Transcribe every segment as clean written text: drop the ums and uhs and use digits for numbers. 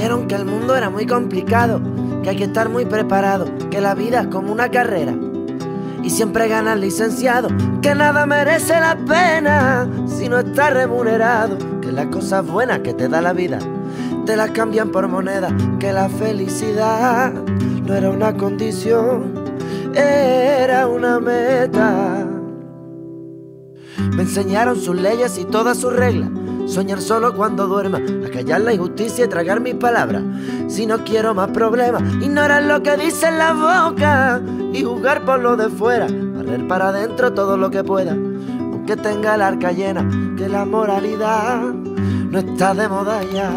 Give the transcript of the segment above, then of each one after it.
dijeron que el mundo era muy complicado, que hay que estar muy preparado, que la vida es como una carrera y siempre gana el licenciado, que nada merece la pena si no está remunerado, que las cosas buenas que te da la vida te las cambian por moneda, que la felicidad no era una condición, era una meta. Me enseñaron sus leyes y todas sus reglas, soñar solo cuando duerma, acallar la injusticia y tragar mis palabras. Si no quiero más problemas, ignorar lo que dice en la boca y jugar por lo de fuera, barrer para adentro todo lo que pueda, aunque tenga el arca llena, que la moralidad no está de moda ya.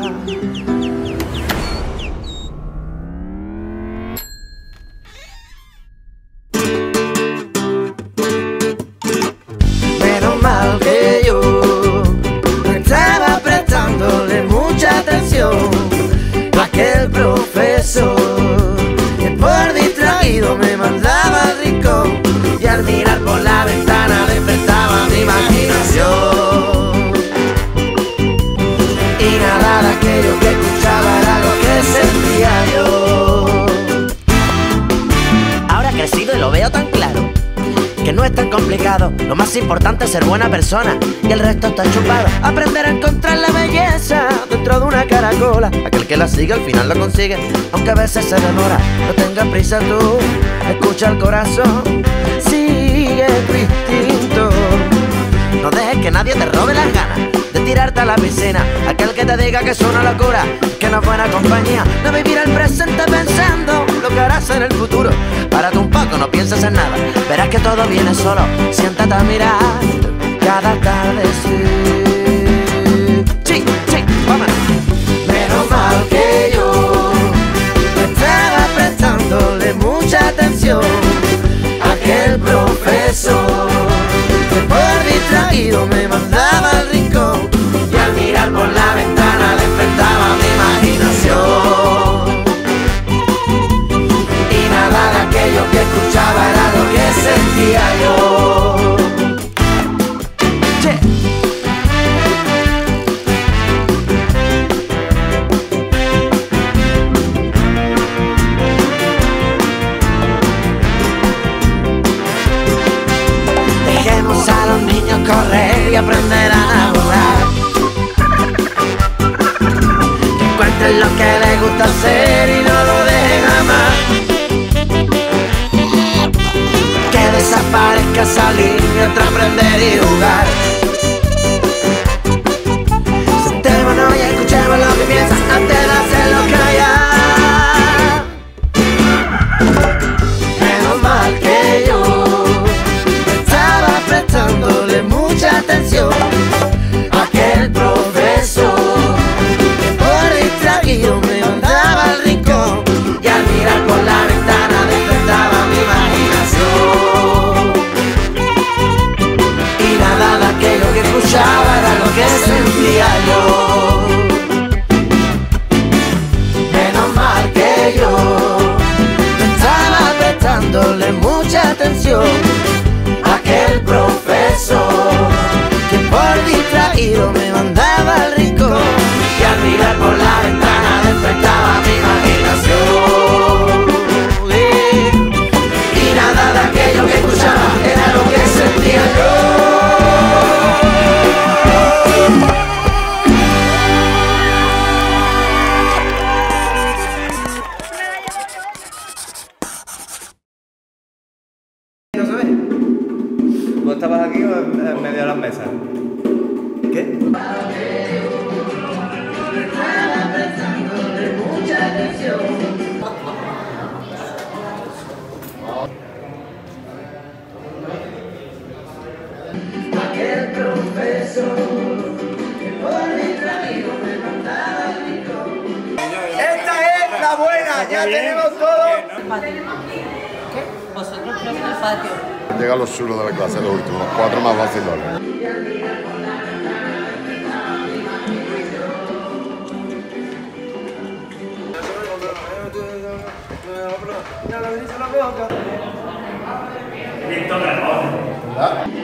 Menos mal que yo no estaba prestándole mucha atención a aquel profesor que por distraído me mandaba al rincón y al mirar por la ventana despertaba mi imaginación. Y nada de aquello que escuchaba era lo que sentía yo. Ahora he crecido y lo veo tan claro, que no es tan complicado, lo más importante es ser buena persona y el resto está chupado. Aprender a encontrar la belleza dentro de una caracola, aquel que la sigue al final la consigue, aunque a veces se demora. No tengas prisa tú, escucha el corazón, sigue tu instinto. No dejes que nadie te robe las ganas de tirarte a la piscina, aquel que te diga que es una locura, que no es buena compañía. No vivir el presente pensando lo que harás en el futuro. Párate un poco, no pienses en nada, verás que todo viene solo. Siéntate a mirar cada tarde, sí, vámonos. Menos mal que yo no estaba prestándole mucha atención a aquel profesor que por distraído me mandaba al rincón y al mirar por la ventana despertaba mi imaginación. Y nada de aquello que escuchaba era lo que sentía yo. Yeah. Dejemos a los niños correr y aprender a navegar, que encuentren lo que les gusta hacer y no lo dejen jamás, que desaparezca esa línea entre aprender y jugar. Sentémonos y escuchemos lo que piensan antes de hacerlo callar. Menos mal que yo estaba prestándole mucha atención a aquel profesor que por distraído me mandaba al rincón y al mirar por la ventana despertaba mi imaginación. Y nada de aquello que escuchaba era lo que sentía yo. Menos mal que yo me estaba prestándole mucha atención a aquel profesor que por distraído me mandaba al rincón y al mirar por la ventana despertaba mi imaginación. Y nada de aquello que escuchaba era lo que sentía yo. ¿Tú estabas aquí o en medio de las mesas? ¿Qué? Aquel profesor que por distraído me mandaba al rincón. ¡Esta es la buena! ¡Ya tenemos todo! ¿Qué? Vosotros creo que en el patio. Llegan los chulos de la clase, los últimos, los 4 más vacilones. Víctor Ramón.